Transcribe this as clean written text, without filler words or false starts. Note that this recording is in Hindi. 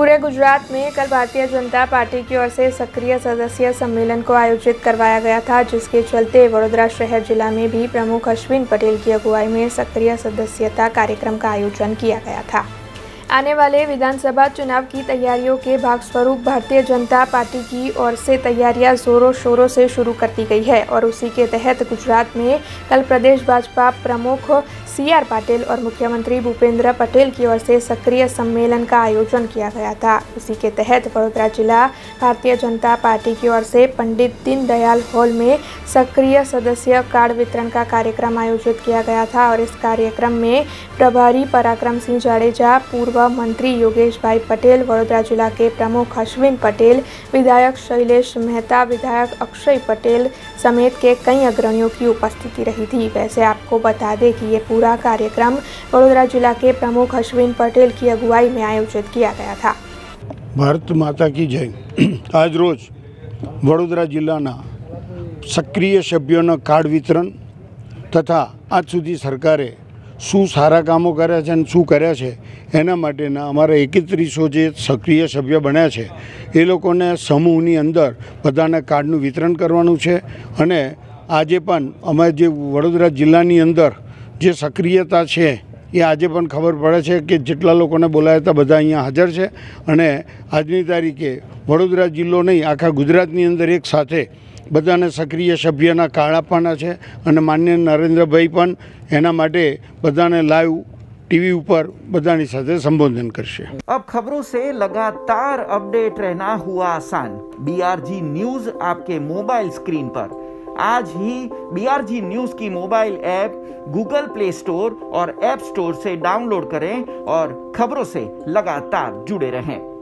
पूरे गुजरात में कल भारतीय जनता पार्टी की ओर से सक्रिय सदस्य सम्मेलन को आयोजित करवाया गया था, जिसके चलते वडोदरा शहर जिला में भी प्रमुख अश्विन पटेल की अगुवाई में सक्रिय सदस्यता कार्यक्रम का आयोजन किया गया था। आने वाले विधानसभा चुनाव की तैयारियों के भागस्वरूप भारतीय जनता पार्टी की ओर से तैयारियां जोरों शोरों से शुरू कर दी गई है और उसी के तहत गुजरात में कल प्रदेश भाजपा प्रमुख CR पाटिल और मुख्यमंत्री भूपेंद्र पटेल की ओर से सक्रिय सम्मेलन का आयोजन किया गया था। उसी के तहत वडोदरा जिला भारतीय जनता पार्टी की ओर से पंडित दीनदयाल हॉल में सक्रिय सदस्य कार्ड वितरण का कार्यक्रम आयोजित किया गया था और इस कार्यक्रम में प्रभारी पराक्रम सिंह जाडेजा, पूर्व मंत्री योगेश भाई पटेल, वडोदरा जिला के प्रमुख अश्विन पटेल, विधायक शैलेश मेहता, विधायक अक्षय पटेल समेत के कई अग्रणियों की उपस्थिति रही थी। वैसे आपको बता दें कि ये पूरा कार्यक्रम वडोदरा जिला के प्रमुख अश्विन पटेल की अगुवाई में आयोजित किया गया था। भारत माता की जय। आज रोज वडोदरा जिल्लाना सक्रिय सभ्यों कार्ड वितरण तथा आज सुधी सरकारे शू सारा कामों कर्या छे शू कर्या छे एना माटेना अमारा 31 जे सक्रिय सभ्य बन्या छे ए लोकोने समूहनी अंदर बधाने कार्डनुं वितरण करवानुं छे अने आजे पण अमे जे वडोदरा जिल्लानी अंदर जे सक्रियता है ये आजे पण खबर पड़े है कि जेटला लोकोने बोलाया था बधा अहींया हाजर है अने आजनी तारीखे वडोदरा जिल्लो नहीं आखा गुजरातनी अंदर एक साथे बधाने सक्रिय सभ्यना कार्ड आपवाना छे अने माननीय नरेन्द्रभाई पण एना माटे बधाने लाइव टीवी ऊपर बधानी साथे संबोधन करशे। अब खबरों से लगातार अपडेट रहना हुआ आसान। BRG न्यूज आपके मोबाइल स्क्रीन पर आज ही BRG न्यूज की mobile app Google Play Store और ऐप स्टोर से डाउनलोड करें और खबरों से लगातार जुड़े रहें।